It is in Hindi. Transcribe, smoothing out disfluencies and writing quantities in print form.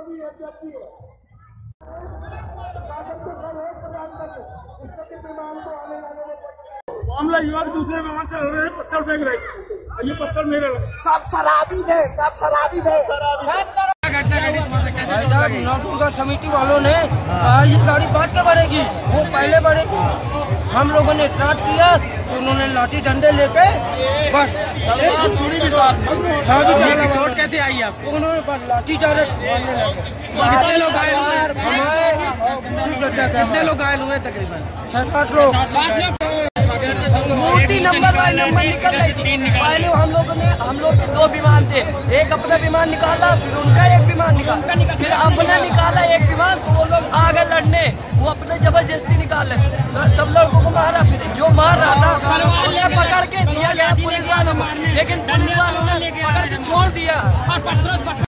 मामला युवक दूसरे विमान से रहे पत्थर फेंक रहे थे, ये पत्थर मेरे लगे। सब शराबी थे, सब शराबी थे। नगर समिति वालों ने ये गाड़ी बाद के बढ़ेगी, वो पहले बढ़ेगी। हम लोगों ने ट्रांच किया तो उन्होंने लाठी डंडे लेके चोट कैसे आई आपको? उन्होंने बस लाठी डायरेक्ट मारने लगे। कितने लोग घायल हुए? कितने लोग घायल हुए? तकरीबन 7-8 लोग। मूर्ति नंबर बाय नंबर निकल रही थी। पहले हम लोग के 2 विमान थे, एक अपना विमान निकाला, फिर उनका एक विमान निकाला, फिर अपना निकाला एक विमान, तो वो लोग आ गए लड़ने, वो अपने जबरदस्ती निकाले, सब लड़कों को मारा। फिर जो मार रहा था उन्हें पकड़ के दिया गया पुलिस वालों को, लेकिन पुलिस वालों ने पकड़ के छोड़ दिया।